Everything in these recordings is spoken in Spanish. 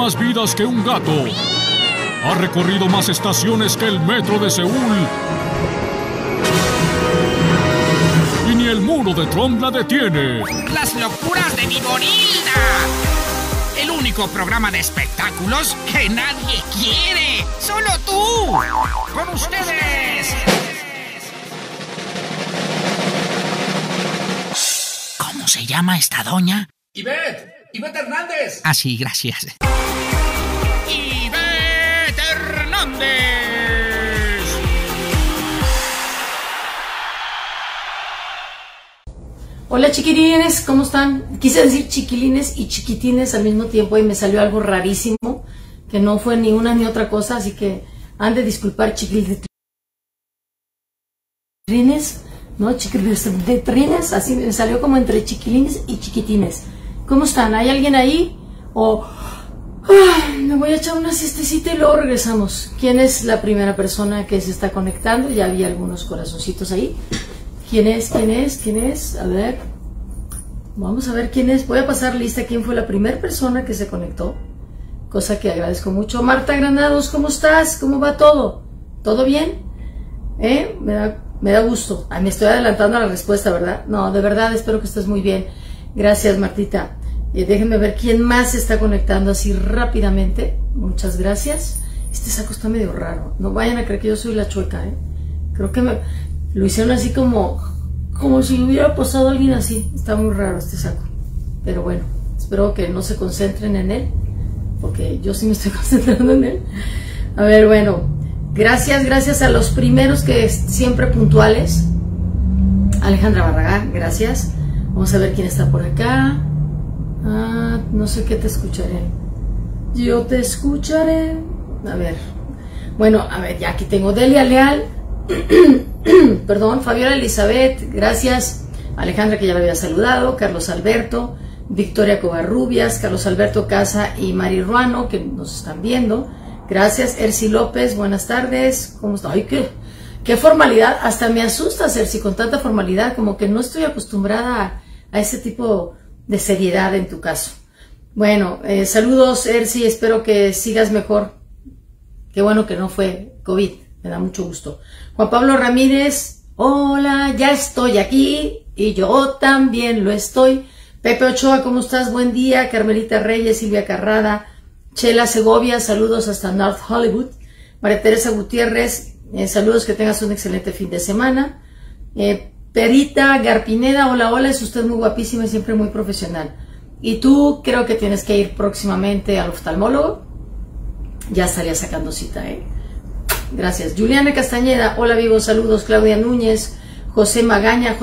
más vidas que un gato. Ha recorrido más estaciones que el metro de Seúl. Y ni el muro de Trump la detiene. Las locuras de Viborilda. El único programa de espectáculos que nadie quiere. ¡Solo tú! ¡Con ustedes! ¿Cómo se llama esta doña? ¡Ivette Hernández! Ah, sí, gracias. ¡Ivette Hernández! Hola chiquilines, ¿cómo están? Quise decir chiquilines y chiquitines al mismo tiempo y me salió algo rarísimo, que no fue ni una ni otra cosa, así que han de disculpar chiquilines, ¿no? Chiquilines, así me salió como entre chiquilines y chiquitines. ¿Cómo están? ¿Hay alguien ahí? O me voy a echar una siestecita y luego regresamos. ¿Quién es la primera persona que se está conectando? Ya había algunos corazoncitos ahí. ¿Quién es? ¿Quién es? ¿Quién es? A ver. Vamos a ver quién es. Voy a pasar lista quién fue la primera persona que se conectó. Cosa que agradezco mucho. Marta Granados, ¿cómo estás? ¿Cómo va todo? ¿Todo bien? Me da gusto. Ay, me estoy adelantando a la respuesta, ¿verdad? No, de verdad, espero que estés muy bien. Gracias, Martita. Déjenme ver quién más se está conectando así rápidamente. Muchas gracias. Este saco está medio raro. No vayan a creer que yo soy la chueca, ¿eh? Creo que lo hicieron así como si hubiera posado alguien así. Está muy raro este saco. Pero bueno, espero que no se concentren en él, porque yo sí me estoy concentrando en él. A ver, bueno. Gracias a los primeros que siempre puntuales. Alejandra Barragán, gracias. Vamos a ver quién está por acá. No sé qué te escucharé. Yo te escucharé. A ver. Bueno, a ver, ya aquí tengo Delia Leal. Perdón, Fabiola Elizabeth, gracias. Alejandra, que ya la había saludado. Carlos Alberto, Victoria Covarrubias, Carlos Alberto Casa y Mari Ruano, que nos están viendo. Gracias. Erci López, buenas tardes. ¿Cómo está? Ay, qué formalidad. Hasta me asusta, Erci, con tanta formalidad. Como que no estoy acostumbrada a ese tipo de seriedad en tu caso. Bueno, saludos, Erci. Espero que sigas mejor. Qué bueno que no fue COVID. Me da mucho gusto. Juan Pablo Ramírez, hola, ya estoy aquí y yo también lo estoy. Pepe Ochoa, ¿cómo estás? Buen día. Carmelita Reyes, Silvia Carrada, Chela Segovia, saludos hasta North Hollywood. María Teresa Gutiérrez, saludos, que tengas un excelente fin de semana. Perita Garpineda, hola, es usted muy guapísima y siempre muy profesional. Y tú creo que tienes que ir próximamente al oftalmólogo. Ya estaría sacando cita, Gracias. Juliana Castañeda, hola vivos, saludos. Claudia Núñez, José Magaña,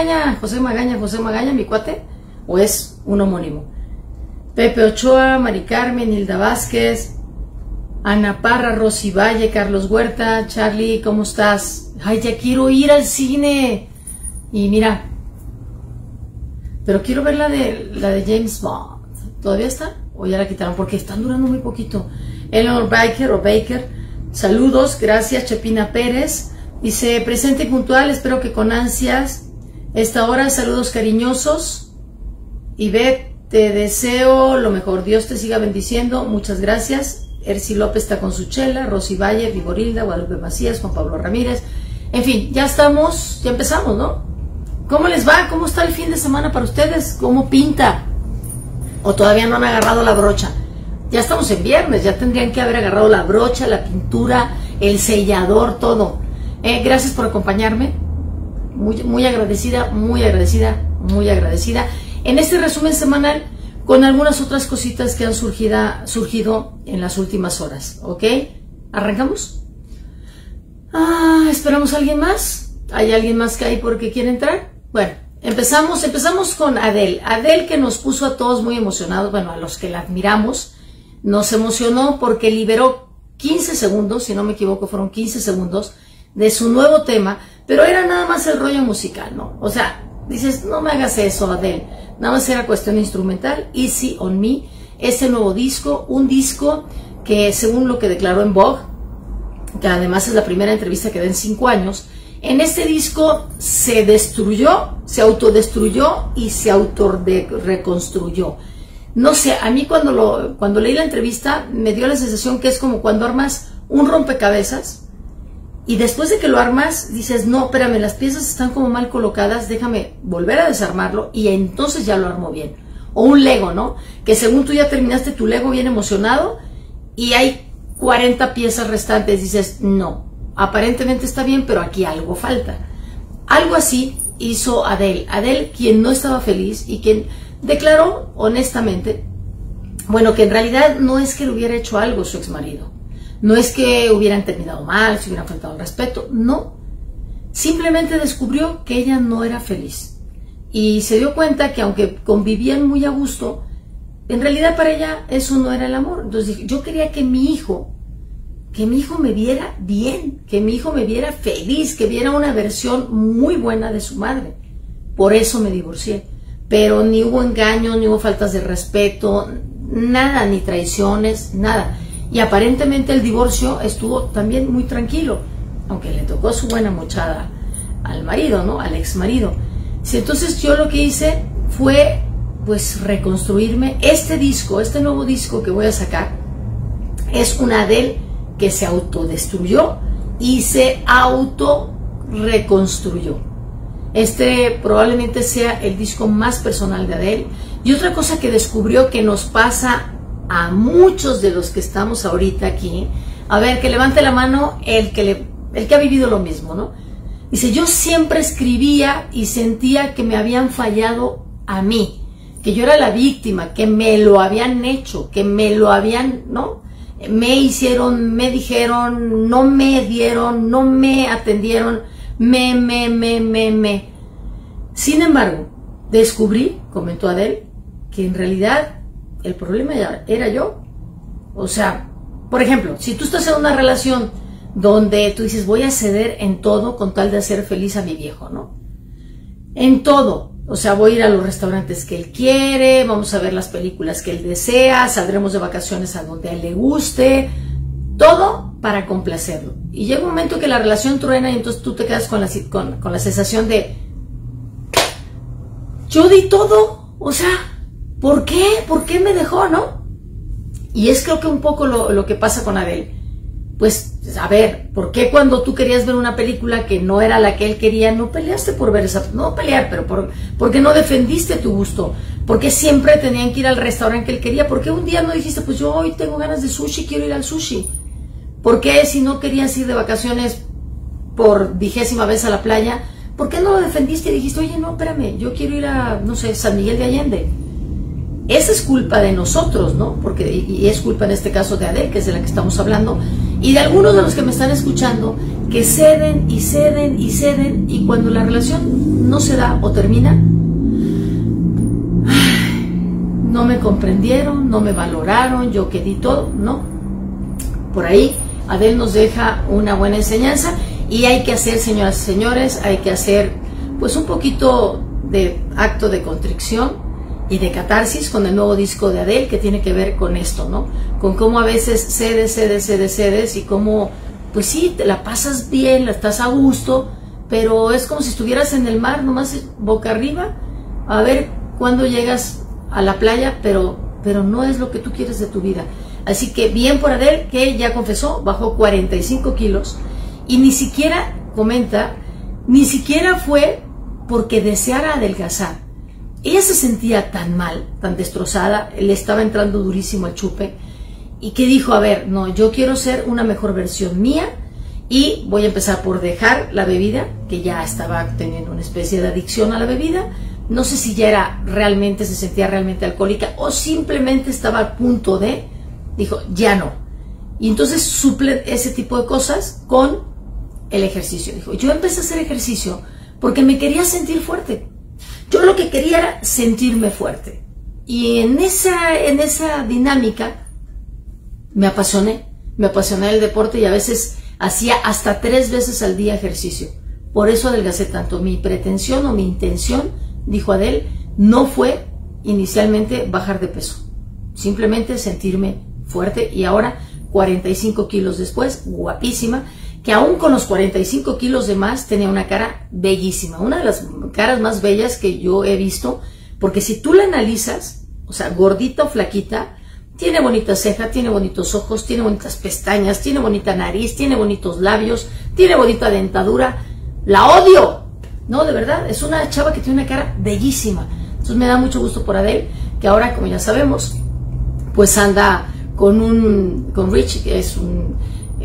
mi cuate, o es un homónimo. Pepe Ochoa, Mari Carmen, Hilda Vázquez, Ana Parra, Rosy Valle, Carlos Huerta, Charlie, ¿cómo estás? Ay, ya quiero ir al cine. Y mira, pero quiero ver la de James Bond. ¿Todavía está? ¿O ya la quitaron? Porque están durando muy poquito. Eleanor Baker, saludos, gracias. Chepina Pérez dice, presente y puntual, espero que con ansias esta hora, saludos cariñosos. Ivette, te deseo lo mejor, Dios te siga bendiciendo, muchas gracias. Erci López está con su chela, Rosy Valle, Viborilda, Guadalupe Macías, Juan Pablo Ramírez, en fin, ya empezamos, ¿no? ¿Cómo les va? ¿Cómo está el fin de semana para ustedes? ¿Cómo pinta? ¿O todavía no han agarrado la brocha? Ya estamos en viernes, ya tendrían que haber agarrado la brocha, la pintura, el sellador, todo. Gracias por acompañarme. Muy agradecida. En este resumen semanal, con algunas otras cositas que han surgido en las últimas horas. ¿Ok? ¿Arrancamos? ¿Esperamos a alguien más? ¿Hay alguien más que hay porque quiere entrar? Bueno, empezamos con Adele. Adele, que nos puso a todos muy emocionados, bueno, a los que la admiramos. Nos emocionó porque liberó 15 segundos, si no me equivoco, fueron 15 segundos de su nuevo tema, pero era nada más el rollo musical, ¿no? O sea, dices, no me hagas eso, Adele. Nada más era cuestión instrumental. Easy on Me, ese nuevo disco, un disco que según lo que declaró en Vogue, que además es la primera entrevista que da en 5 años, en este disco se autodestruyó y se reconstruyó. no sé, a mí cuando leí la entrevista me dio la sensación que es como cuando armas un rompecabezas y después de que lo armas dices, no, espérame, las piezas están como mal colocadas, déjame volver a desarmarlo y entonces ya lo armo bien. O un Lego, ¿no? Que según tú ya terminaste tu Lego bien emocionado y hay 40 piezas restantes, dices, no, aparentemente está bien, pero aquí algo falta. Algo así hizo Adele. Adele, quien no estaba feliz y quien declaró honestamente, bueno, que en realidad no es que le hubiera hecho algo su exmarido, no es que hubieran terminado mal, se hubieran faltado el respeto, no, simplemente descubrió que ella no era feliz y se dio cuenta que aunque convivían muy a gusto, en realidad para ella eso no era el amor. Entonces dije, yo quería que mi hijo me viera bien, que mi hijo me viera feliz, que viera una versión muy buena de su madre. Por eso me divorcié. Pero ni hubo engaños, ni hubo faltas de respeto, nada, ni traiciones, nada. Y aparentemente el divorcio estuvo también muy tranquilo, aunque le tocó su buena mochada al marido, ¿no? Al ex marido. Entonces yo lo que hice fue, pues, reconstruirme. Este nuevo disco que voy a sacar, es una Adele que se autodestruyó y se auto-reconstruyó. Este probablemente sea el disco más personal de Adele. Y otra cosa que descubrió que nos pasa a muchos de los que estamos ahorita aquí, a ver, que levante la mano el que ha vivido lo mismo, ¿no? Dice, yo siempre escribía y sentía que me habían fallado a mí, que yo era la víctima, que me lo habían hecho, que me lo habían, ¿no? Me hicieron, me dijeron, no me dieron, no me atendieron, Sin embargo, descubrí, comentó Adele, que en realidad el problema era yo. O sea, por ejemplo, si tú estás en una relación donde tú dices, voy a ceder en todo con tal de hacer feliz a mi viejo, ¿no? En todo. O sea, voy a ir a los restaurantes que él quiere, vamos a ver las películas que él desea, saldremos de vacaciones a donde a él le guste, todo para complacerlo. Y llega un momento que la relación truena y entonces tú te quedas con la sensación de, yo di todo, o sea, ¿por qué? ¿Por qué me dejó, no? Y es creo que un poco lo que pasa con Adele. Pues, a ver, ¿por qué cuando tú querías ver una película que no era la que él quería, no peleaste por ver esa? No pelear, pero porque no defendiste tu gusto. Porque siempre tenían que ir al restaurante que él quería. ¿Por qué un día no dijiste, pues yo hoy tengo ganas de sushi, quiero ir al sushi? ¿Por qué si no querías ir de vacaciones por 20ª vez a la playa, por qué no lo defendiste y dijiste, oye, no, espérame, yo quiero ir a, no sé, San Miguel de Allende? Esa es culpa de nosotros, ¿no? Porque, y es culpa en este caso de Adele, que es de la que estamos hablando, y de algunos de los que me están escuchando, que ceden y ceden y ceden, y cuando la relación no se da o termina, no me comprendieron, no me valoraron, yo que di todo, ¿no? Por ahí Adele nos deja una buena enseñanza y hay que hacer, señoras y señores, hay que hacer pues un poquito de acto de contrición y de catarsis con el nuevo disco de Adele, que tiene que ver con esto, ¿no? Con cómo a veces cedes y cómo, pues sí, te la pasas bien, la estás a gusto, pero es como si estuvieras en el mar, nomás boca arriba, a ver cuándo llegas a la playa, pero no es lo que tú quieres de tu vida. Así que bien por Adele, que ya confesó, bajó 45 kilos, y ni siquiera, comenta, ni siquiera fue porque deseara adelgazar. Ella se sentía tan mal, tan destrozada, le estaba entrando durísimo el chupe, y que dijo, a ver, no, yo quiero ser una mejor versión mía, y voy a empezar por dejar la bebida, que ya estaba teniendo una especie de adicción a la bebida. No sé si ya era realmente, se sentía realmente alcohólica, o simplemente estaba a punto de, dijo, ya no. Y entonces suple ese tipo de cosas con el ejercicio. Dijo, yo empecé a hacer ejercicio porque me quería sentir fuerte. Yo lo que quería era sentirme fuerte. Y en esa dinámica me apasioné del deporte y a veces hacía hasta 3 veces al día ejercicio. Por eso adelgacé tanto. Mi pretensión o mi intención, dijo Adele, no fue inicialmente bajar de peso. Simplemente sentirme fuerte, y ahora 45 kilos después, guapísima, que aún con los 45 kilos de más tenía una cara bellísima, una de las caras más bellas que yo he visto, porque si tú la analizas, o sea, gordita o flaquita, tiene bonita ceja, tiene bonitos ojos, tiene bonitas pestañas, tiene bonita nariz, tiene bonitos labios, tiene bonita dentadura. ¡La odio! No, de verdad, es una chava que tiene una cara bellísima. Entonces me da mucho gusto por Adele, que ahora, como ya sabemos, pues anda con Rich, que es un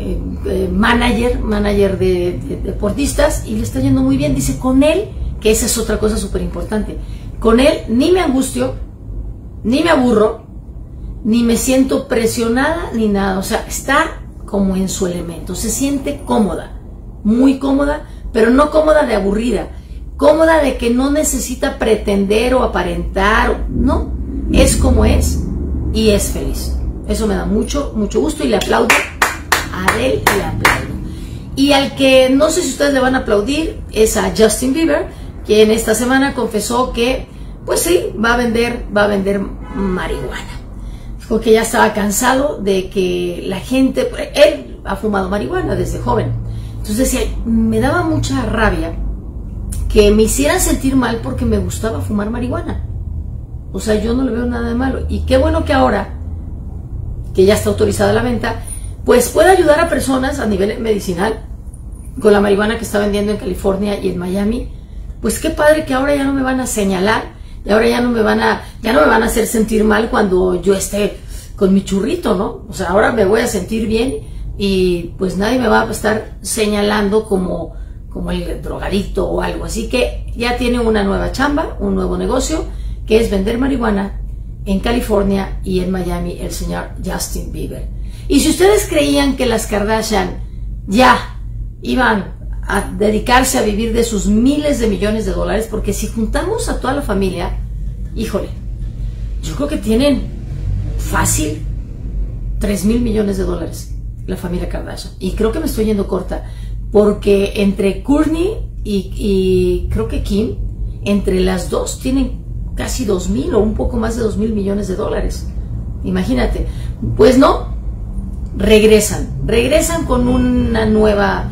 manager de deportistas, y le está yendo muy bien. Dice, con él, que esa es otra cosa súper importante, con él ni me angustio, ni me aburro, ni me siento presionada, ni nada. O sea, está como en su elemento, se siente cómoda, muy cómoda, pero no cómoda de aburrida, cómoda de que no necesita pretender o aparentar, no, es como es y es feliz. Eso me da mucho gusto y le aplaudo a Adele, le aplaudo. Y al que no sé si ustedes le van a aplaudir es a Justin Bieber, quien esta semana confesó que, pues sí, va a vender marihuana. Dijo que ya estaba cansado de que la gente, él ha fumado marihuana desde joven. Entonces decía, me daba mucha rabia que me hicieran sentir mal porque me gustaba fumar marihuana. O sea, yo no le veo nada de malo. Y qué bueno que ahora, que ya está autorizada la venta, pues puede ayudar a personas a nivel medicinal con la marihuana que está vendiendo en California y en Miami. Pues qué padre que ahora ya no me van a señalar y ahora ya no me van a hacer sentir mal cuando yo esté con mi churrito, ¿no? O sea, ahora me voy a sentir bien y pues nadie me va a estar señalando como el drogadicto o algo. Así que ya tiene una nueva chamba, un nuevo negocio, que es vender marihuana en California y en Miami, el señor Justin Bieber. Y si ustedes creían que las Kardashian ya iban a dedicarse a vivir de sus miles de millones de dólares, porque si juntamos a toda la familia, híjole, yo creo que tienen fácil 3,000 millones de dólares la familia Kardashian. Y creo que me estoy yendo corta, porque entre Kourtney y creo que Kim, entre las dos tienen casi 2,000 o un poco más de 2,000 millones de dólares. Imagínate. Pues no, regresan con una nueva,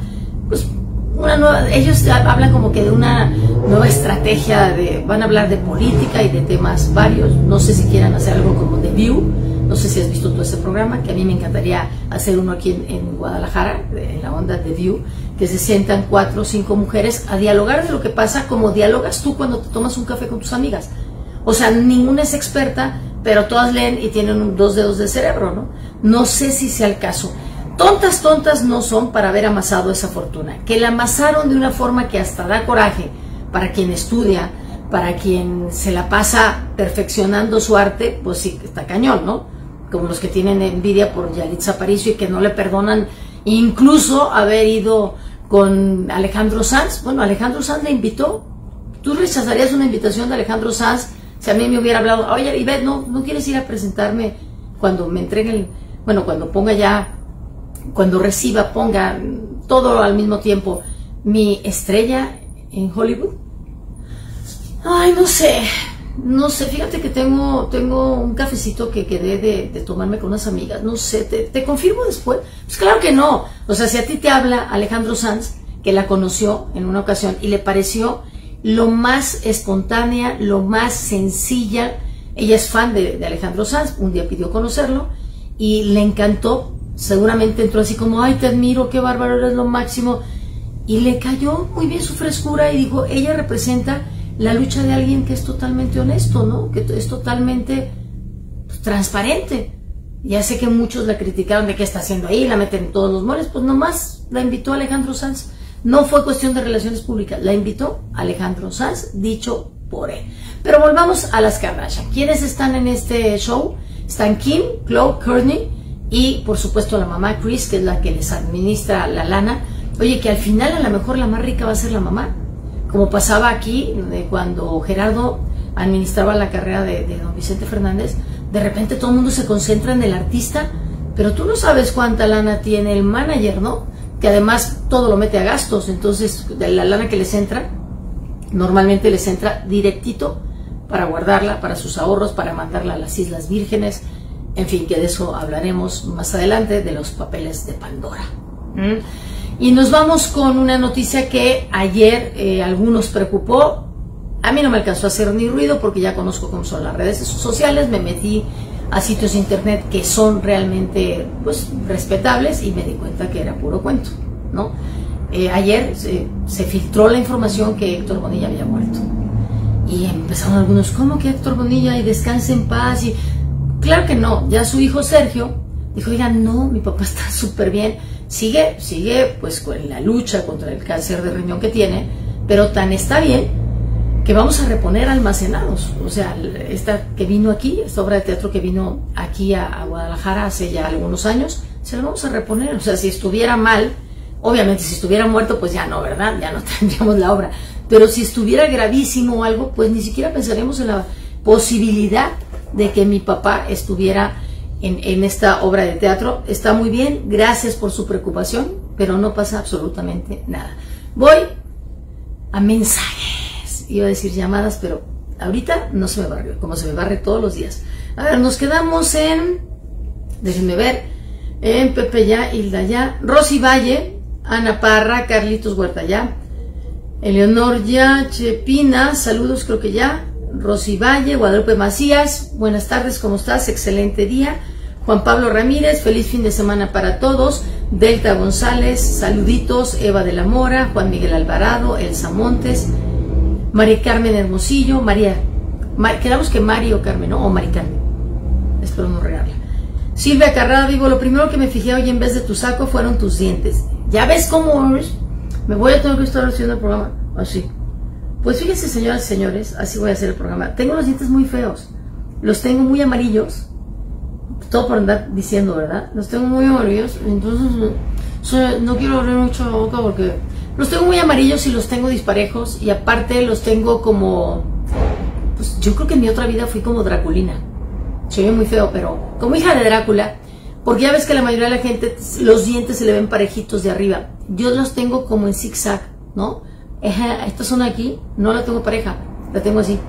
ellos hablan como que de una nueva estrategia, van a hablar de política y de temas varios. No sé si quieran hacer algo como The View. No sé si has visto tú ese programa, que a mí me encantaría hacer uno aquí en Guadalajara, en la onda de View, que se sientan 4 o 5 mujeres a dialogar de lo que pasa, como dialogas tú cuando te tomas un café con tus amigas. O sea, ninguna es experta, pero todas leen y tienen 2 dedos de cerebro, ¿no? No sé si sea el caso. Tontas no son para haber amasado esa fortuna. Que la amasaron de una forma que hasta da coraje para quien estudia, para quien se la pasa perfeccionando su arte, pues sí, está cañón, ¿no? Como los que tienen envidia por Yalitza Aparicio y que no le perdonan incluso haber ido con Alejandro Sanz. Bueno, Alejandro Sanz le invitó. ¿Tú rechazarías una invitación de Alejandro Sanz si a mí me hubiera hablado, oye, Ivette, ¿no quieres ir a presentarme cuando me entreguen, cuando ponga ya, cuando reciba, ponga todo al mismo tiempo, mi estrella en Hollywood? Ay, no sé, fíjate que tengo un cafecito que quedé de tomarme con unas amigas, no sé, ¿te confirmo después? Pues claro que no. O sea, si a ti te habla Alejandro Sanz, que la conoció en una ocasión y le pareció lo más espontánea, lo más sencilla, ella es fan de Alejandro Sanz, un día pidió conocerlo y le encantó, seguramente entró así como, ay, te admiro, qué bárbaro, eres lo máximo, y le cayó muy bien su frescura y dijo, ella representa la lucha de alguien que es totalmente honesto, ¿no? Que es totalmente transparente. Ya sé que muchos la criticaron de qué está haciendo ahí, la meten en todos los moles, pues nomás la invitó Alejandro Sanz. No fue cuestión de relaciones públicas, la invitó Alejandro Sanz, dicho por él. Pero volvamos a las Kardashian. ¿Quiénes están en este show? Están Kim, Khloe, Kourtney y por supuesto la mamá Kris, que es la que les administra la lana. Oye, que al final a lo mejor la más rica va a ser la mamá, como pasaba aquí cuando Gerardo administraba la carrera de don Vicente Fernández. De repente todo el mundo se concentra en el artista, pero tú no sabes cuánta lana tiene el manager, ¿no? Que además todo lo mete a gastos. Entonces de la lana que les entra, normalmente les entra directito para guardarla, para sus ahorros, para mandarla a las Islas Vírgenes. En fin, que de eso hablaremos más adelante, de los papeles de Pandora. Y nos vamos con una noticia que ayer algunos preocupó, A mí no me alcanzó a hacer ni ruido porque ya conozco cómo son las redes sociales, me metí a sitios de internet que son realmente pues respetables y me di cuenta que era puro cuento, ¿no? Ayer se filtró la información que Héctor Bonilla había muerto y empezaron algunos, ¿cómo que Héctor Bonilla? Y descanse en paz. Y claro que no, ya su hijo Sergio dijo, oigan, no, mi papá está súper bien, sigue pues con la lucha contra el cáncer de riñón que tiene, pero tan está bien que vamos a reponer Almacenados. O sea, esta que vino aquí, esta obra de teatro que vino aquí a Guadalajara hace ya algunos años, se la vamos a reponer. O sea, si estuviera mal, obviamente si estuviera muerto, pues ya no, ¿verdad? Ya no tendríamos la obra. Pero si estuviera gravísimo o algo, pues ni siquiera pensaríamos en la posibilidad de que mi papá estuviera en esta obra de teatro. Está muy bien, gracias por su preocupación, pero no pasa absolutamente nada. Voy a mensajes. Iba a decir llamadas, pero ahorita no se me barrió, como se me barre todos los días. A ver, nos quedamos en, déjenme ver, en Pepe ya, Hilda ya, Rosy Valle, Ana Parra, Carlitos Huerta ya, Eleonor ya, Chepina, saludos creo que ya, Rosy Valle, Guadalupe Macías, buenas tardes, ¿cómo estás? Excelente día. Juan Pablo Ramírez, feliz fin de semana para todos. Delta González, saluditos. Eva de la Mora, Juan Miguel Alvarado, Elsa Montes, María Carmen Hermosillo, quedamos que Mari o Carmen, ¿no? O Mari Carmen, espero no regarla. Silvia Carrada Vivo, lo primero que me fijé hoy en vez de tu saco fueron tus dientes. ¿Ya ves cómo es? Me voy a tener que estar haciendo el programa así. Pues fíjense, señoras y señores, así voy a hacer el programa. Tengo los dientes muy feos, los tengo muy amarillos, todo por andar diciendo, ¿verdad? Los tengo muy amarillos, entonces no quiero abrir mucho la boca porque los tengo muy amarillos y los tengo disparejos, y aparte los tengo como, pues yo creo que en mi otra vida fui como Draculina. Se ve muy feo, pero como hija de Drácula, porque ya ves que la mayoría de la gente los dientes se le ven parejitos de arriba. Yo los tengo como en zigzag, ¿no? Esta zona aquí no la tengo pareja, la tengo así,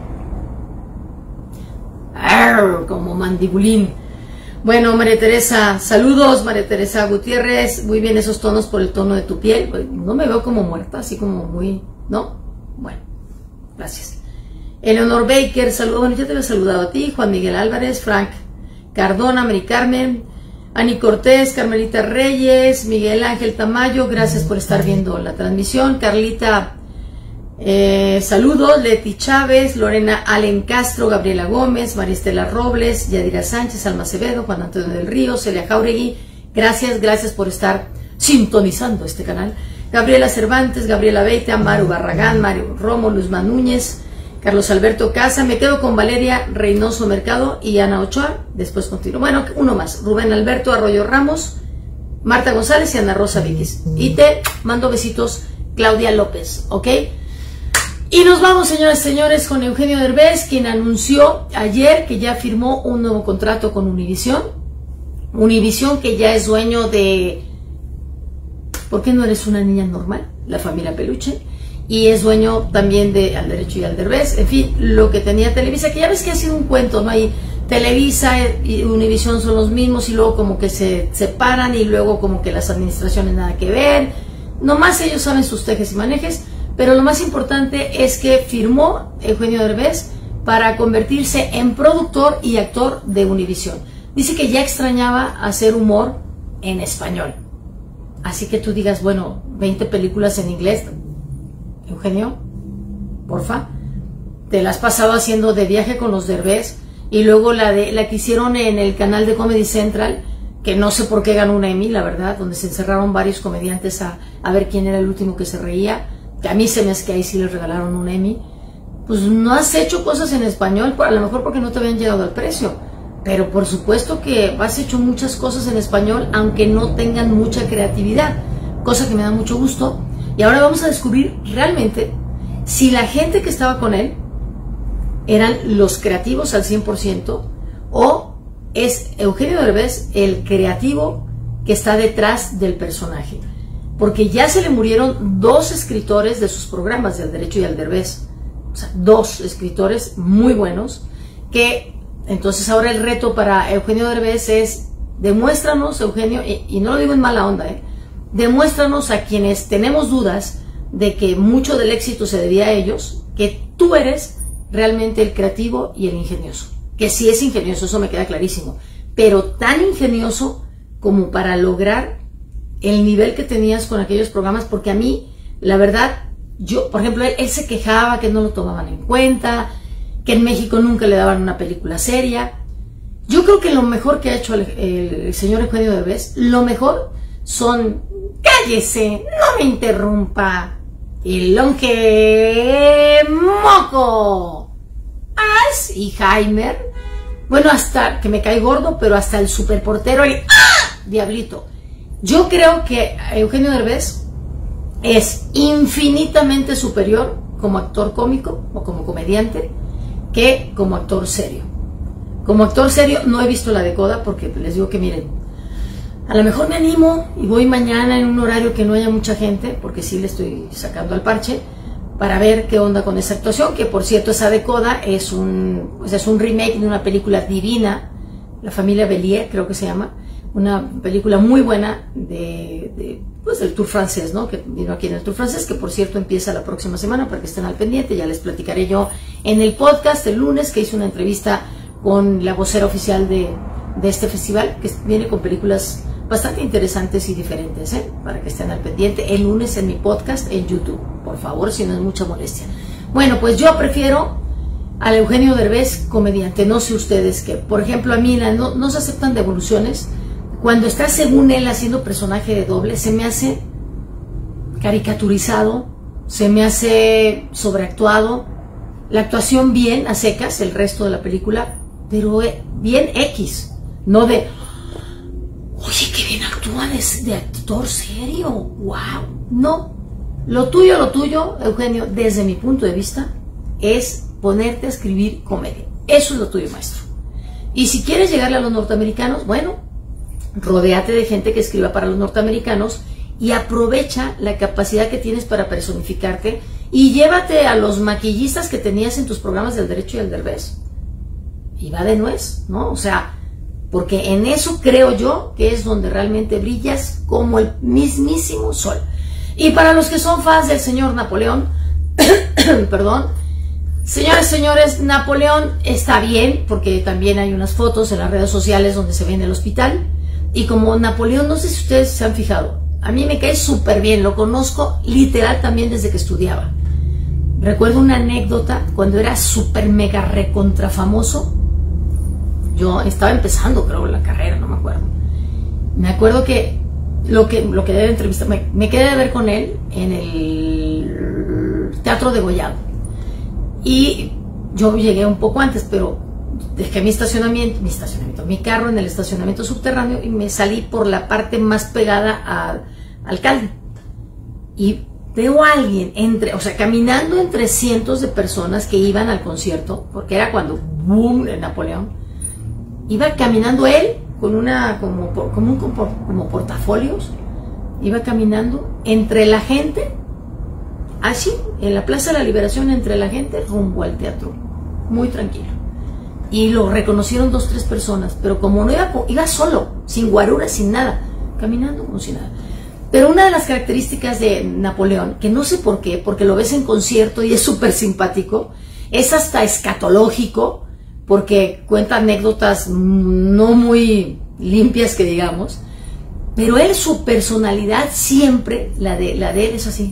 como mandibulín. Bueno, María Teresa, saludos, María Teresa Gutiérrez, muy bien esos tonos por el tono de tu piel. No me veo como muerta, así como muy, ¿no? Bueno, gracias. Eleonor Baker, saludos, bueno, ya te había saludado a ti. Juan Miguel Álvarez, Frank Cardona, Mari Carmen, Ani Cortés, Carmelita Reyes, Miguel Ángel Tamayo, gracias por estar viendo la transmisión. Carlita, saludos. Leti Chávez, Lorena Allen Castro, Gabriela Gómez, María Estela Robles, Yadira Sánchez, Alma Acevedo, Juan Antonio del Río, Celia Jauregui, gracias por estar sintonizando este canal. Gabriela Cervantes, Gabriela Beite, Maru Barragán, Mario Romo, Luzma Núñez, Carlos Alberto Casa, me quedo con Valeria Reynoso Mercado y Ana Ochoa, después continúo. Bueno, uno más, Rubén Alberto Arroyo Ramos, Marta González y Ana Rosa Víquez. Y te mando besitos, Claudia López, ¿ok? Y nos vamos, señoras y señores, con Eugenio Derbez, quien anunció ayer que ya firmó un nuevo contrato con Univisión. Univisión, que ya es dueño de ¿Por qué no eres una niña normal? La familia Peluche. Y es dueño también de Al Derecho y Al Derbez. En fin, lo que tenía Televisa, que ya ves que ha sido un cuento, ¿no? Ahí Televisa y Univisión son los mismos y luego como que se separan y luego como que las administraciones nada que ver. Nomás ellos saben sus tejes y manejes. Pero lo más importante es que firmó Eugenio Derbez para convertirse en productor y actor de Univisión. Dice que ya extrañaba hacer humor en español. Así que tú digas, bueno, 20 películas en inglés, Eugenio, porfa, te la has pasado haciendo De Viaje con los Derbez, y luego la que hicieron en el canal de Comedy Central, que no sé por qué ganó una Emmy, la verdad, donde se encerraron varios comediantes a ver quién era el último que se reía, que a mí se me hace que ahí sí les regalaron un Emmy. Pues no has hecho cosas en español, a lo mejor porque no te habían llegado al precio, pero por supuesto que has hecho muchas cosas en español, aunque no tengan mucha creatividad, cosa que me da mucho gusto. Y ahora vamos a descubrir realmente si la gente que estaba con él eran los creativos al 100% o es Eugenio Derbez el creativo que está detrás del personaje. Porque ya se le murieron 2 escritores de sus programas de Al Derecho y Al Derbez. O sea, 2 escritores muy buenos, que entonces ahora el reto para Eugenio Derbez es: demuéstranos, Eugenio, y no lo digo en mala onda, demuéstranos a quienes tenemos dudas de que mucho del éxito se debía a ellos, que tú eres realmente el creativo y el ingenioso. Que sí es ingenioso, eso me queda clarísimo, pero tan ingenioso como para lograr el nivel que tenías con aquellos programas, porque a mí, la verdad, yo, por ejemplo, él se quejaba que no lo tomaban en cuenta, que en México nunca le daban una película seria. Yo creo que lo mejor que ha hecho el señor Eugenio Derbez, lo mejor son, cállese, no me interrumpa, el longe moco, As y Heimer, bueno, hasta que me cae gordo, pero hasta el superportero, el diablito. Yo creo que Eugenio Derbez es infinitamente superior como actor cómico o como comediante que como actor serio. Como actor serio no he visto La Decoda porque les digo que miren, a lo mejor me animo y voy mañana en un horario que no haya mucha gente, porque sí le estoy sacando al parche, para ver qué onda con esa actuación, que por cierto esa Decoda es un remake de una película divina, La familia Bélier creo que se llama, una película muy buena pues del Tour francés, ¿no? Que vino aquí en el Tour francés, que por cierto empieza la próxima semana para que estén al pendiente. Ya les platicaré yo en el podcast el lunes, que hice una entrevista con la vocera oficial de este festival, que viene con películas bastante interesantes y diferentes, para que estén al pendiente el lunes en mi podcast en YouTube, por favor, si no es mucha molestia. Bueno, pues yo prefiero al Eugenio Derbez comediante, no sé ustedes qué. Por ejemplo, a mí no se aceptan devoluciones. Cuando está según él haciendo personaje de doble, se me hace caricaturizado, se me hace sobreactuado, la actuación bien a secas, el resto de la película, pero bien X, no de, oye, qué bien actúa de actor serio, wow. No, lo tuyo, Eugenio, desde mi punto de vista, es ponerte a escribir comedia. Eso es lo tuyo, maestro. Y si quieres llegarle a los norteamericanos, bueno, rodéate de gente que escriba para los norteamericanos y aprovecha la capacidad que tienes para personificarte y llévate a los maquillistas que tenías en tus programas del Derecho y el Derbez. Y va de nuez, ¿no? O sea, porque en eso creo yo que es donde realmente brillas como el mismísimo sol. Y para los que son fans del señor Napoleón, perdón, señores, Napoleón está bien, porque también hay unas fotos en las redes sociales donde se ve en el hospital. Y como Napoleón, no sé si ustedes se han fijado, a mí me cae súper bien, lo conozco literal también desde que estudiaba. Recuerdo una anécdota cuando era súper mega recontra famoso. Yo estaba empezando, creo, la carrera, no me acuerdo. Me acuerdo que lo que de la entrevista, me quedé de ver con él en el Teatro Degollado. Y yo llegué un poco antes, pero dejé mi carro en el estacionamiento subterráneo y me salí por la parte más pegada al alcalde. Y veo a alguien caminando entre cientos de personas que iban al concierto, porque era cuando boom el Napoleón. Iba caminando él con como portafolios, iba caminando entre la gente, así, en la Plaza de la Liberación, entre la gente, rumbo al teatro, muy tranquilo. Y lo reconocieron 2 o 3 personas, pero como no iba solo, sin guaruras, sin nada, caminando como si nada. Pero una de las características de Napoleón, que no sé por qué, porque lo ves en concierto y es súper simpático, es hasta escatológico, porque cuenta anécdotas no muy limpias que digamos, pero él, su personalidad siempre, la de él es así.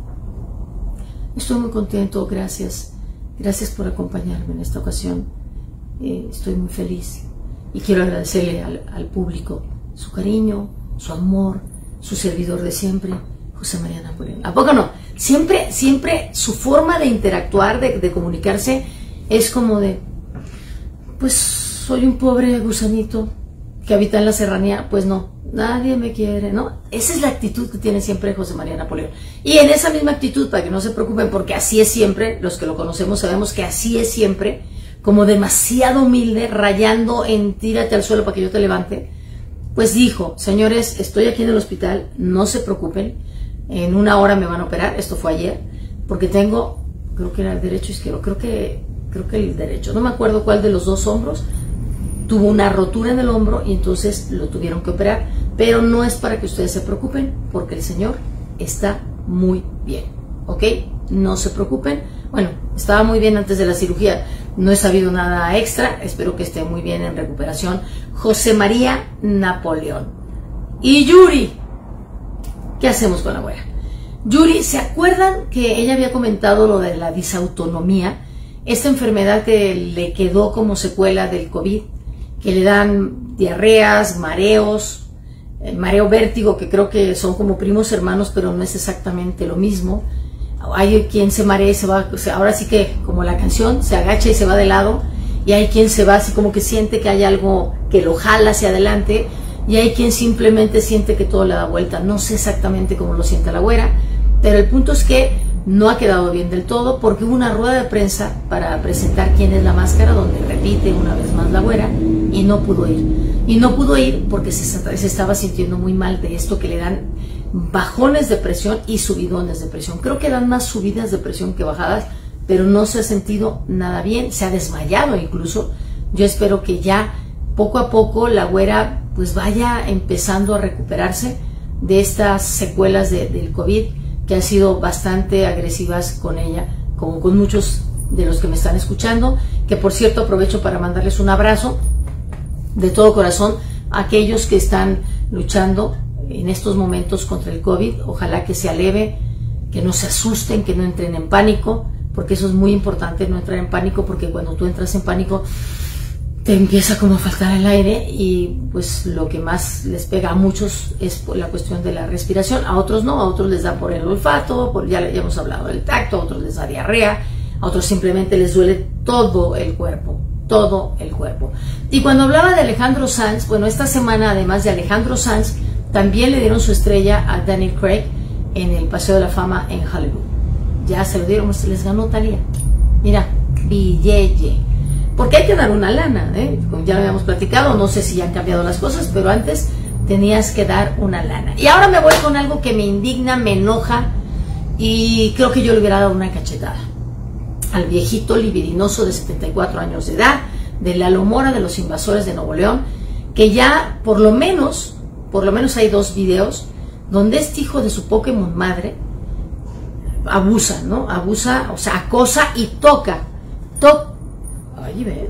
Estoy muy contento, gracias por acompañarme en esta ocasión. Estoy muy feliz y quiero agradecerle al público su cariño, su amor, su servidor de siempre, José María Napoleón. ¿A poco no? Siempre su forma de interactuar, de comunicarse, es como de, pues soy un pobre gusanito que habita en la serranía, pues no, nadie me quiere, ¿no? Esa es la actitud que tiene siempre José María Napoleón. Y en esa misma actitud, para que no se preocupen, porque así es siempre, los que lo conocemos sabemos que así es siempre, como demasiado humilde, rayando en tírate al suelo para que yo te levante, pues dijo, señores, estoy aquí en el hospital, no se preocupen, en 1 hora me van a operar, esto fue ayer, porque tengo, creo que era el derecho izquierdo, creo que el derecho, no me acuerdo cuál de los 2 hombros, tuvo una rotura en el hombro y entonces lo tuvieron que operar, pero no es para que ustedes se preocupen, porque el señor está muy bien, ¿ok? No se preocupen, Bueno, estaba muy bien antes de la cirugía. No he sabido nada extra. Espero que esté muy bien en recuperación. José María Napoleón. Y Yuri. ¿Qué hacemos con la güera? Yuri, ¿se acuerdan que ella había comentado lo de la disautonomía? Esta enfermedad que le quedó como secuela del COVID, que le dan diarreas, mareos, mareo, vértigo, que creo que son como primos hermanos, pero no es exactamente lo mismo. Hay quien se marea y se va, o sea, ahora sí que como la canción, se agacha y se va de lado, y hay quien se va así como que siente que hay algo que lo jala hacia adelante, y hay quien simplemente siente que todo le da vuelta. No sé exactamente cómo lo siente la güera, pero el punto es que no ha quedado bien del todo, porque hubo una rueda de prensa para presentar quién es la máscara, donde repite una vez más la güera, y no pudo ir. Y no pudo ir porque se estaba sintiendo muy mal de esto que le dan bajones de presión y subidones de presión. Creo que dan más subidas de presión que bajadas, pero no se ha sentido nada bien, se ha desmayado incluso. Yo espero que ya poco a poco la güera pues vaya empezando a recuperarse de estas secuelas del COVID, que han sido bastante agresivas con ella, como con muchos de los que me están escuchando, que por cierto aprovecho para mandarles un abrazo de todo corazón a aquellos que están luchando en estos momentos contra el COVID. Ojalá que se aleve, que no se asusten, que no entren en pánico, porque eso es muy importante, no entrar en pánico, porque cuando tú entras en pánico te empieza como a faltar el aire, y pues lo que más les pega a muchos es por la cuestión de la respiración. A otros no, a otros les da por el olfato, ya hemos hablado del tacto, a otros les da diarrea, a otros simplemente les duele todo el cuerpo. Todo el cuerpo. Y cuando hablaba de Alejandro Sanz, bueno, esta semana además de Alejandro Sanz, también le dieron su estrella a Daniel Craig en el Paseo de la Fama en Hollywood. Ya se lo dieron, se les ganó Thalía. Mira, billete. Porque hay que dar una lana, como ya lo habíamos platicado, no sé si ya han cambiado las cosas, pero antes tenías que dar una lana. Y ahora me voy con algo que me indigna, me enoja, y creo que yo le hubiera dado una cachetada al viejito libidinoso de 74 años de edad, de Lalo Mora, de los Invasores de Nuevo León, que ya por lo menos hay 2 videos donde este hijo de su Pokémon madre abusa, ¿no? Abusa, o sea, acosa y toca. Ay, ve.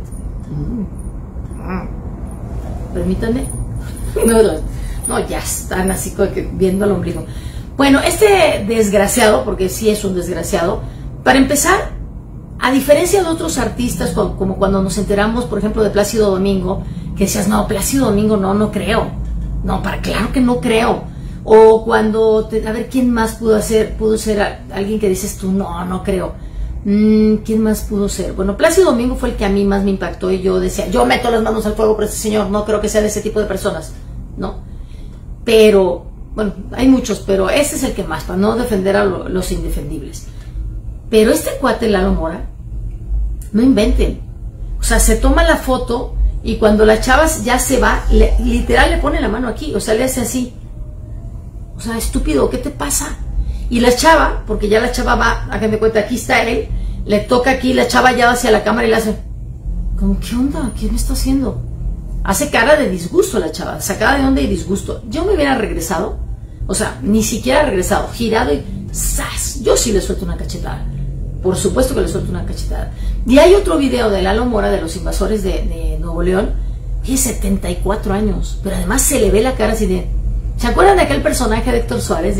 Permítanme. No, ya están así como que viendo al ombligo. Bueno, este desgraciado, porque sí es un desgraciado, para empezar, a diferencia de otros artistas, como cuando nos enteramos, por ejemplo, de Plácido Domingo, que decías, no, Plácido Domingo, no creo. No, claro que no creo. O cuando, a ver, ¿quién más pudo ser alguien que dices tú, no creo? ¿Quién más pudo ser? Bueno, Plácido Domingo fue el que a mí más me impactó, y yo decía, yo meto las manos al fuego por este señor, no creo que sea de ese tipo de personas, ¿no? Pero, bueno, hay muchos, pero ese es el que más, para no defender a los indefendibles. Pero este cuate Lalo Mora, no inventen. O sea, se toma la foto y cuando la chava ya se va, literal le pone la mano aquí, o sea, le hace así. O sea, estúpido, ¿qué te pasa? Y la chava, porque ya la chava va, háganme cuenta, aquí está él, le toca aquí, la chava ya va hacia la cámara y le hace, ¿cómo qué onda? ¿Qué me está haciendo? Hace cara de disgusto la chava, sacada de onda y disgusto. Yo me hubiera regresado, o sea, ni siquiera regresado, girado y ¡zas! Yo sí le suelto una cachetada. Por supuesto que le suelto una cachetada. Y hay otro video de Lalo Mora, de los Invasores de Nuevo León, tiene 74 años, pero además se le ve la cara así de... ¿Se acuerdan de aquel personaje de Héctor Suárez?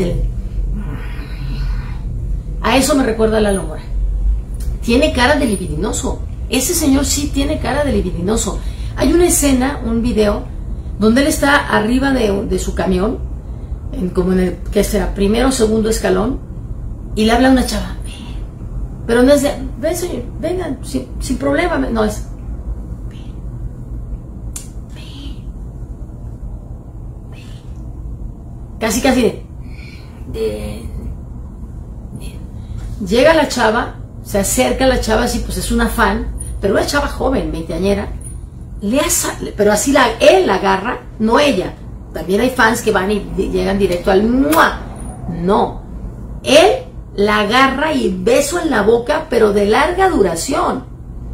A eso me recuerda Lalo Mora. Tiene cara de libidinoso. Ese señor sí tiene cara de libidinoso. Hay una escena, un video, donde él está arriba de su camión, como en el, ¿qué será? Primero o segundo escalón, y le habla a una chava. Pero no es de, ven señor, vengan, sin problema, no es, ven. Casi de, llega la chava, se acerca a la chava, así pues es una fan, pero una chava joven, veinteañera, pero así él la agarra, no ella. También hay fans que van y llegan directo al ¡mua! No, él la agarra y beso en la boca, pero de larga duración.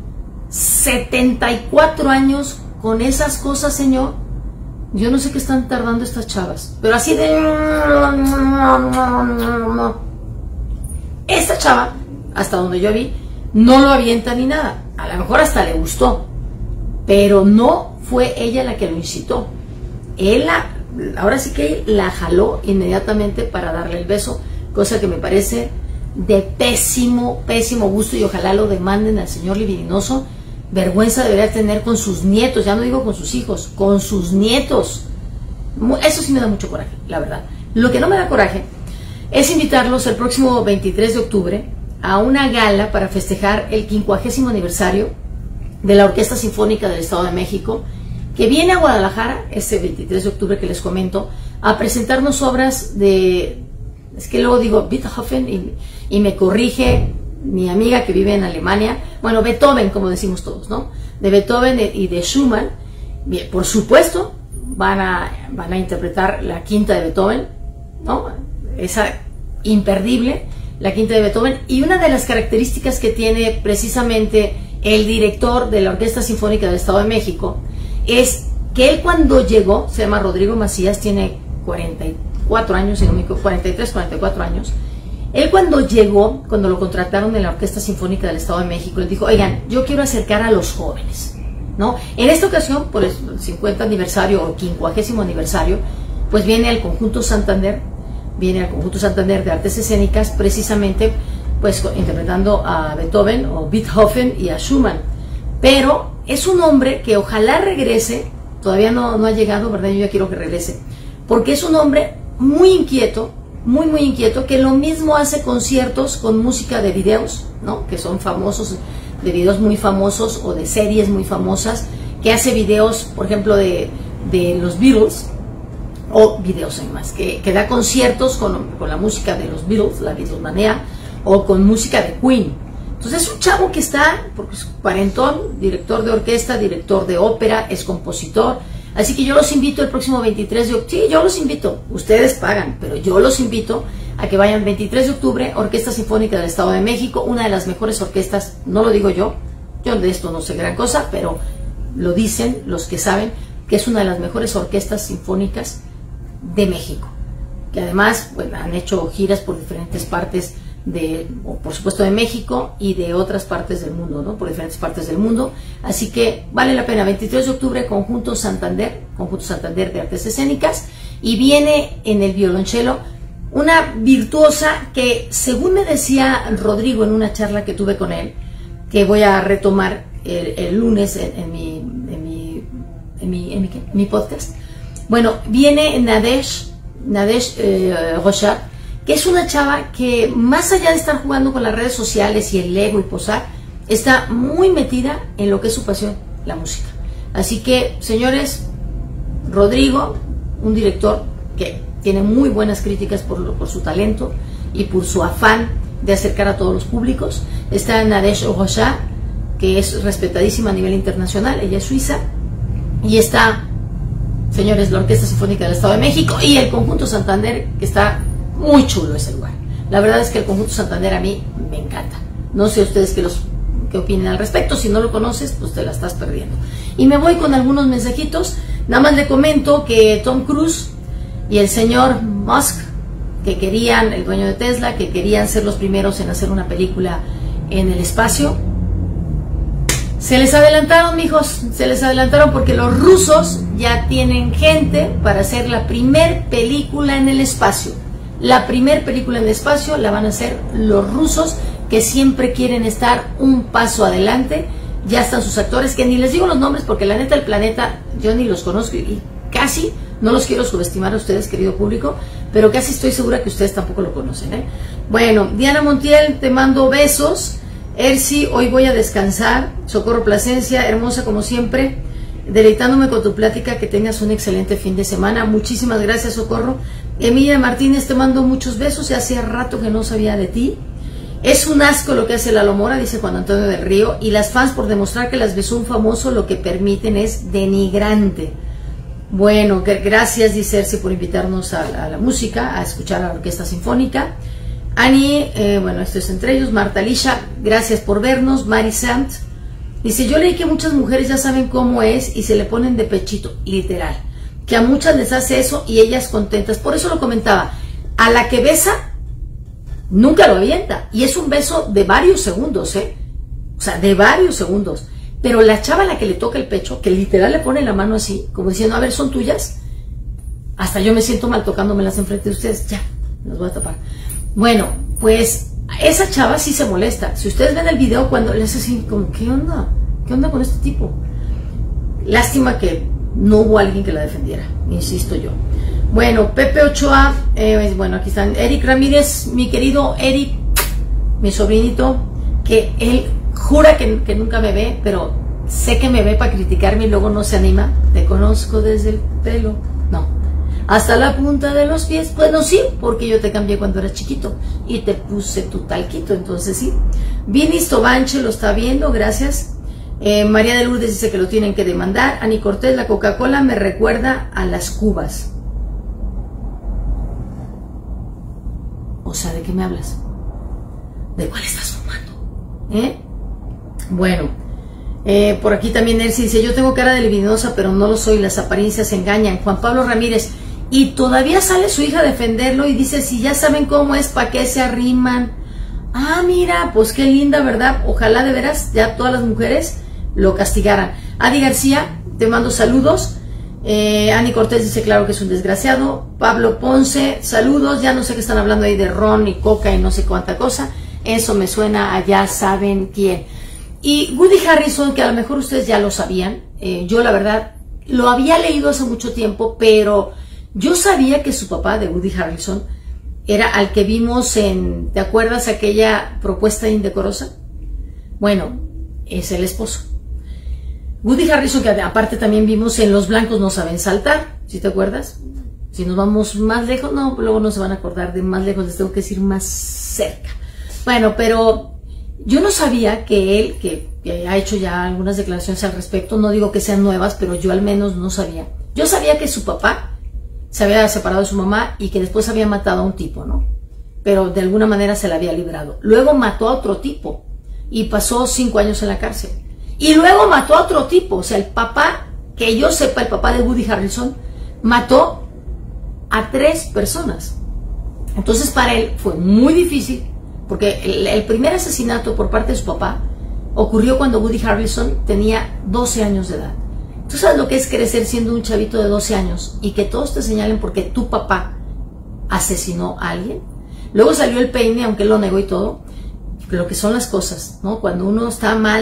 74 años con esas cosas, señor. Yo no sé qué están tardando estas chavas, pero así de... Esta chava hasta donde yo vi, no lo avienta ni nada. A lo mejor hasta le gustó, pero no fue ella la que lo incitó. Él ahora sí que la jaló inmediatamente para darle el beso, cosa que me parece de pésimo, pésimo gusto, y ojalá lo demanden al señor libidinoso. Vergüenza debería tener con sus nietos, ya no digo con sus hijos, con sus nietos. Eso sí me da mucho coraje, la verdad. Lo que no me da coraje es invitarlos el próximo 23 de octubre a una gala para festejar el 50º aniversario de la Orquesta Sinfónica del Estado de México, que viene a Guadalajara este 23 de octubre que les comento, a presentarnos obras de, es que luego digo Beethoven y me corrige mi amiga que vive en Alemania, bueno, Beethoven, como decimos todos, ¿no? De Beethoven y de Schumann. Bien, por supuesto, van a interpretar la quinta de Beethoven, ¿no? Esa imperdible, la quinta de Beethoven. Y una de las características que tiene precisamente el director de la Orquesta Sinfónica del Estado de México es que él, cuando llegó, se llama Rodrigo Macías, tiene 44 años, 43, 44 años. Él, cuando llegó, cuando lo contrataron en la Orquesta Sinfónica del Estado de México, él dijo: oigan, yo quiero acercar a los jóvenes, ¿no? En esta ocasión, por el 50 aniversario o 50º aniversario, pues viene el Conjunto Santander, de Artes Escénicas, precisamente pues interpretando a Beethoven o Beethoven y a Schumann. Pero es un hombre que ojalá regrese, todavía no ha llegado, ¿verdad? Yo ya quiero que regrese, porque es un hombre muy inquieto, muy inquieto, que lo mismo hace conciertos con música de videos, ¿no? Que son famosos, de videos muy famosos o de series muy famosas, que hace videos, por ejemplo, de los Beatles, o videos además, que da conciertos con la música de los Beatles, la Beatlemanía, o con música de Queen. Entonces es un chavo que está, porque es cuarentón, director de orquesta, director de ópera, es compositor. Así que yo los invito el próximo 23 de octubre, sí, yo los invito, ustedes pagan, pero yo los invito a que vayan 23 de octubre, Orquesta Sinfónica del Estado de México, una de las mejores orquestas, no lo digo yo de esto no sé gran cosa, pero lo dicen los que saben, que es una de las mejores orquestas sinfónicas de México, que además, bueno, han hecho giras por diferentes partes por supuesto de México y de otras partes del mundo, ¿no? Por diferentes partes del mundo. Así que vale la pena. 23 de octubre, Conjunto Santander de Artes Escénicas, y viene en el violonchelo una virtuosa que, según me decía Rodrigo en una charla que tuve con él, que voy a retomar el lunes en mi podcast. Bueno, viene Nadège Rochat, que es una chava que, más allá de estar jugando con las redes sociales y el Lego y posar, está muy metida en lo que es su pasión, la música. Así que, señores, Rodrigo, un director que tiene muy buenas críticas por su talento y por su afán de acercar a todos los públicos. Está Nadège Rochat, que es respetadísima a nivel internacional, ella es suiza, y está, señores, la Orquesta Sinfónica del Estado de México y el Conjunto Santander, que está muy chulo ese lugar. La verdad es que el Conjunto Santander a mí me encanta. No sé ustedes qué opinen al respecto. Si no lo conoces, pues te la estás perdiendo. Y me voy con algunos mensajitos. Nada más le comento que Tom Cruise y el señor Musk, que querían, el dueño de Tesla, que querían ser los primeros en hacer una película en el espacio, se les adelantaron, mijos, se les adelantaron, porque los rusos ya tienen gente para hacer la primer película en el espacio. La primer película en el espacio la van a hacer los rusos, que siempre quieren estar un paso adelante. Ya están sus actores, que ni les digo los nombres porque la neta del planeta yo ni los conozco, y casi no los quiero subestimar a ustedes, querido público, pero casi estoy segura que ustedes tampoco lo conocen, ¿eh? Bueno, Diana Montiel, te mando besos. Erci, hoy voy a descansar. Socorro Plasencia, hermosa como siempre, deleitándome con tu plática, que tengas un excelente fin de semana. Muchísimas gracias, Socorro. Emilia Martínez, te mando muchos besos, ya hacía rato que no sabía de ti. Es un asco lo que hace Lalo Mora, dice Juan Antonio del Río, y las fans, por demostrar que las besó un famoso, lo que permiten es denigrante. Bueno, gracias, dice Erci, por invitarnos a la música, a escuchar a la Orquesta Sinfónica. Ani, bueno, esto es entre ellos. Marta Lisha, gracias por vernos. Mari Sant dice: yo leí que muchas mujeres ya saben cómo es y se le ponen de pechito, literal, que a muchas les hace eso y ellas contentas. Por eso lo comentaba, a la que besa nunca lo avienta. Y es un beso de varios segundos, o sea, de varios segundos. Pero la chava a la que le toca el pecho, que literal le pone la mano así, como diciendo, a ver, ¿son tuyas? Hasta yo me siento mal tocándomelas enfrente de ustedes. Ya, las voy a tapar. Bueno, pues esa chava sí se molesta. Si ustedes ven el video cuando le hace así, como, ¿qué onda? ¿Qué onda con este tipo? Lástima que no hubo alguien que la defendiera, insisto yo. Bueno, Pepe Ochoa, bueno, aquí están. Eric Ramírez, mi querido Eric, mi sobrinito, que él jura que nunca me ve, pero sé que me ve para criticarme y luego no se anima. Te conozco desde el pelo. No. Hasta la punta de los pies. Bueno, sí, porque yo te cambié cuando eras chiquito y te puse tu talquito, entonces sí. Vini Stobanche lo está viendo, gracias. María de Lourdes dice que lo tienen que demandar. Ani Cortés, la Coca-Cola me recuerda a las cubas. O sea, ¿de qué me hablas? ¿De cuál estás fumando? Bueno, por aquí también Elsie dice, yo tengo cara de libidinosa, pero no lo soy, las apariencias engañan. Juan Pablo Ramírez, y todavía sale su hija a defenderlo y dice, si ya saben cómo es, ¿para qué se arriman? Ah, mira, pues qué linda, ¿verdad? Ojalá de veras ya todas las mujeres lo castigaran. Adi García, te mando saludos. Ani Cortés dice, claro que es un desgraciado. Pablo Ponce, saludos. Ya no sé qué están hablando ahí de ron y coca y no sé cuánta cosa. Eso me suena a ya saben quién. Y Woody Harrelson, que a lo mejor ustedes ya lo sabían, yo la verdad lo había leído hace mucho tiempo, pero yo sabía que su papá de Woody Harrelson era al que vimos en, ¿te acuerdas aquella propuesta indecorosa? Bueno, es el esposo. Woody Harrelson, que aparte también vimos en Los blancos no saben saltar, ¿sí te acuerdas? Si nos vamos más lejos, no, luego no se van a acordar de más lejos, les tengo que decir más cerca. Bueno, pero yo no sabía que él, que ha hecho ya algunas declaraciones al respecto, no digo que sean nuevas, pero yo al menos no sabía. Yo sabía que su papá se había separado de su mamá y que después había matado a un tipo, ¿no? Pero de alguna manera se la había librado. Luego mató a otro tipo y pasó 5 años en la cárcel. Y luego mató a otro tipo, o sea, el papá, que yo sepa, el papá de Woody Harrelson, mató a 3 personas. Entonces para él fue muy difícil, porque el primer asesinato por parte de su papá ocurrió cuando Woody Harrelson tenía 12 años de edad. ¿Tú sabes lo que es crecer siendo un chavito de 12 años y que todos te señalen porque tu papá asesinó a alguien? Luego salió el peine, aunque él lo negó y todo, lo que son las cosas, ¿no? Cuando uno está mal,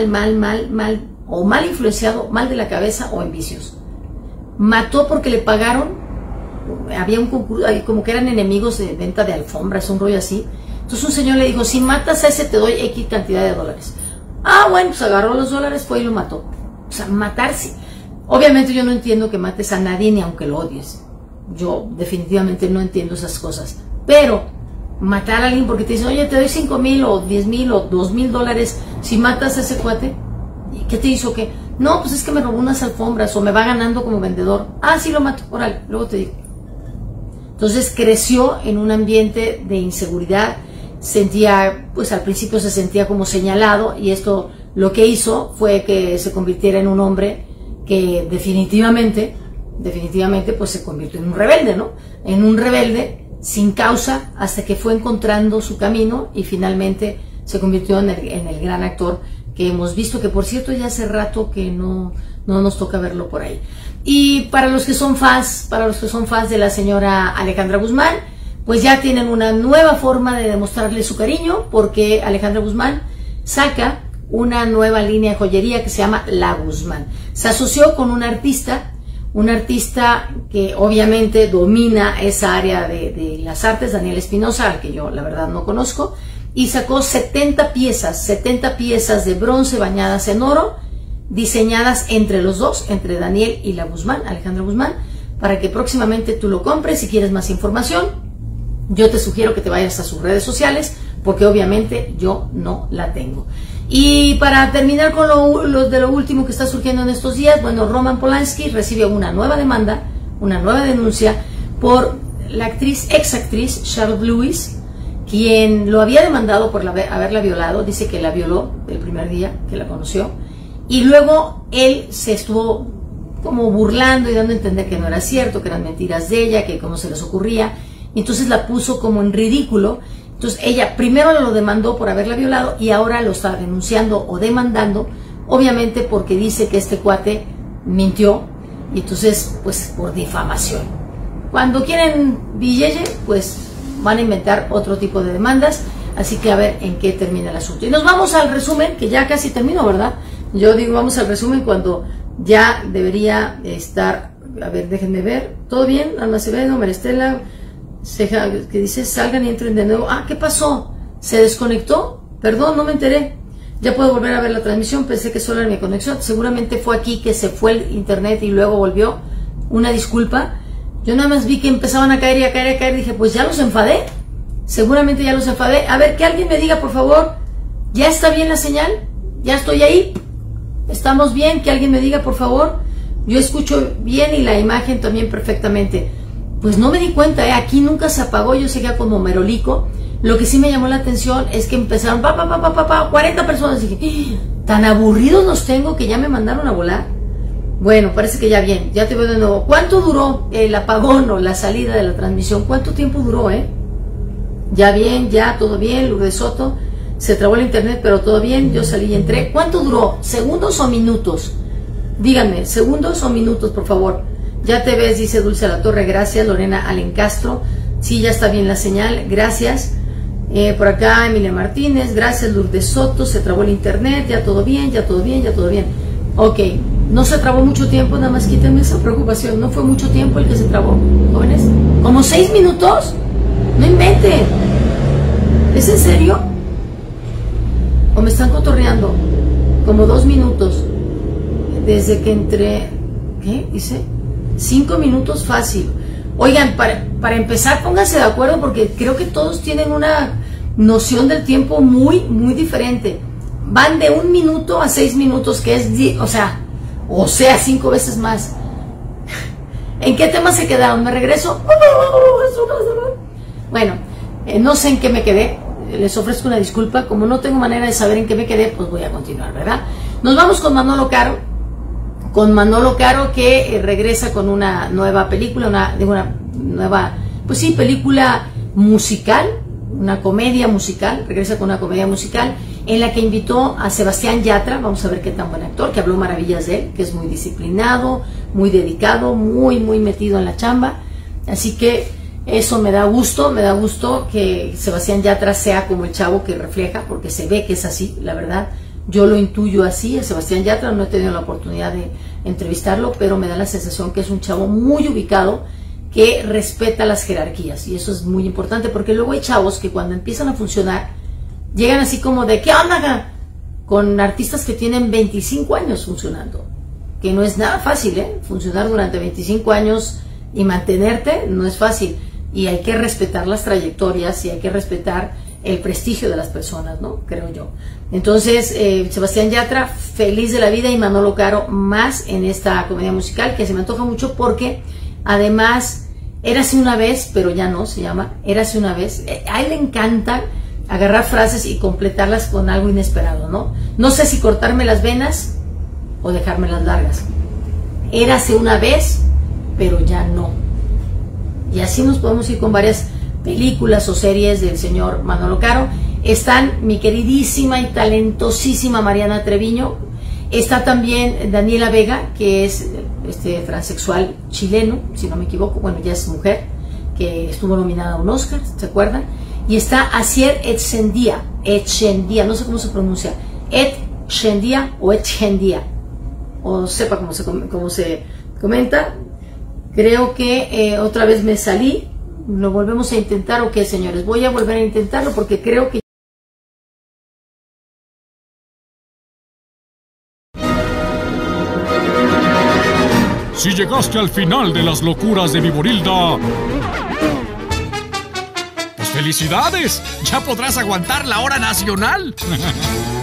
o mal influenciado, mal de la cabeza o en vicios. Mató porque le pagaron, había un concurso, como que eran enemigos de venta de alfombras, un rollo así. Entonces un señor le dijo, si matas a ese te doy X cantidad de dólares. Ah, bueno, pues agarró los dólares, fue y lo mató. O sea, matarse. Obviamente yo no entiendo que mates a nadie ni aunque lo odies. Yo definitivamente no entiendo esas cosas. Pero matar a alguien porque te dicen, oye, te doy 5,000 o 10,000 o 2,000 dólares si matas a ese cuate. ¿Y qué te hizo? ¿Qué? No, pues es que me robó unas alfombras o me va ganando como vendedor. Ah, sí lo mato, órale, luego te digo. Entonces creció en un ambiente de inseguridad, sentía, pues al principio se sentía como señalado, y esto lo que hizo fue que se convirtiera en un hombre que definitivamente pues se convirtió en un rebelde, ¿no? En un rebelde sin causa, hasta que fue encontrando su camino y finalmente se convirtió en el gran actor que hemos visto, que por cierto ya hace rato que no nos toca verlo por ahí. Y para los que son fans de la señora Alejandra Guzmán, pues ya tienen una nueva forma de demostrarle su cariño, porque Alejandra Guzmán saca una nueva línea de joyería que se llama La Guzmán. Se asoció con un artista que obviamente domina esa área de las artes, Daniel Espinosa, al que yo la verdad no conozco, y sacó 70 piezas de bronce bañadas en oro, diseñadas entre los dos, entre Daniel y la Guzmán, Alejandra Guzmán, para que próximamente tú lo compres. Si quieres más información, yo te sugiero que te vayas a sus redes sociales, porque obviamente yo no la tengo. Y para terminar con lo último que está surgiendo en estos días, bueno, Roman Polanski recibe una nueva demanda, una nueva denuncia por la ex actriz Charlotte Lewis, quien lo había demandado por haberla violado. Dice que la violó el primer día que la conoció, y luego él se estuvo como burlando y dando a entender que no era cierto, que eran mentiras de ella, que cómo se les ocurría. Entonces la puso como en ridículo, Entonces ella primero lo demandó por haberla violado y ahora lo está denunciando o demandando, obviamente porque dice que este cuate mintió y entonces pues por difamación. Cuando quieren billete, pues van a inventar otro tipo de demandas, así que a ver en qué termina el asunto. Y nos vamos al resumen, que ya casi termino, ¿verdad? Yo digo vamos al resumen cuando ya debería estar, a ver, déjenme ver, ¿todo bien? Alma Acevedo, Maristela, Ceja, que dice salgan y entren de nuevo. Ah, ¿qué pasó? ¿Se desconectó? Perdón, no me enteré. Ya puedo volver a ver la transmisión, pensé que solo era mi conexión. Seguramente fue aquí que se fue el internet y luego volvió. Una disculpa. Yo nada más vi que empezaban a caer y a caer y a caer. Dije, pues ya los enfadé. Seguramente ya los enfadé. A ver, que alguien me diga, por favor, ¿ya está bien la señal? ¿Ya estoy ahí? ¿Estamos bien? Que alguien me diga, por favor. Yo escucho bien y la imagen también perfectamente. Pues no me di cuenta, aquí nunca se apagó, yo seguía como merolico. Lo que sí me llamó la atención es que empezaron 40 personas. Y dije, tan aburridos los tengo que ya me mandaron a volar. Bueno, parece que ya bien, ya te veo de nuevo. ¿Cuánto duró el apagón o la salida de la transmisión? ¿Cuánto tiempo duró, Ya bien, ya todo bien, Lourdes Soto. Se trabó el internet, pero todo bien, yo salí y entré. ¿Cuánto duró? ¿Segundos o minutos? Díganme, segundos o minutos, por favor. Ya te ves, dice Dulce La Torre, gracias. Lorena Alencastro, sí, ya está bien la señal, gracias. Por acá Emilia Martínez, gracias. Lourdes Soto, se trabó el internet, ya todo bien, ya todo bien, ya todo bien. Ok, no se trabó mucho tiempo, nada más quítenme esa preocupación. No fue mucho tiempo el que se trabó, jóvenes. ¿Como 6 minutos? No inventen. ¿Es en serio? ¿O me están cotorreando? Como 2 minutos. Desde que entré, ¿qué dice? 5 minutos fácil. Oigan, para empezar, pónganse de acuerdo porque creo que todos tienen una noción del tiempo muy, muy diferente. Van de 1 minuto a 6 minutos, que es, o sea, 5 veces más. ¿En qué tema se quedaron? ¿Me regreso? Bueno, no sé en qué me quedé. Les ofrezco una disculpa. Como no tengo manera de saber en qué me quedé, pues voy a continuar, ¿verdad? Nos vamos con Manolo Caro. Con Manolo Caro, que regresa con una nueva película, una nueva, pues sí, película musical, una comedia musical. Regresa con una comedia musical en la que invitó a Sebastián Yatra. Vamos a ver qué tan buen actor, que habló maravillas de él, que es muy disciplinado, muy dedicado, muy metido en la chamba. Así que eso me da gusto que Sebastián Yatra sea como el chavo que refleja, porque se ve que es así, la verdad. Yo lo intuyo así, a Sebastián Yatra, no he tenido la oportunidad de entrevistarlo, pero me da la sensación que es un chavo muy ubicado, que respeta las jerarquías, y eso es muy importante, porque luego hay chavos que cuando empiezan a funcionar, llegan así como de, ¿qué onda? Con artistas que tienen 25 años funcionando, que no es nada fácil, funcionar durante 25 años y mantenerte no es fácil, y hay que respetar las trayectorias, y hay que respetar el prestigio de las personas, ¿no? Creo yo. Entonces, Sebastián Yatra, feliz de la vida, y Manolo Caro más en esta comedia musical, que se me antoja mucho porque, además, Érase una vez, pero ya no, se llama Érase una vez. A él le encanta agarrar frases y completarlas con algo inesperado, ¿no? No sé si cortarme las venas o dejármelas largas. Érase una vez, pero ya no. Y así nos podemos ir con varias películas o series del señor Manolo Caro. Están mi queridísima y talentosísima Mariana Treviño. Está también Daniela Vega, que es transexual chileno, si no me equivoco, bueno, ya es mujer, que estuvo nominada a un Oscar, ¿se acuerdan? Y está Asier Etxendia, no sé cómo se pronuncia, Etxendia o Etxendia, o sepa cómo se comenta. Creo que otra vez me salí. ¿Lo volvemos a intentar o qué, señores? Voy a volver a intentarlo porque creo que... Si llegaste al final de las locuras de Viborilda, pues felicidades, ya podrás aguantar la hora nacional.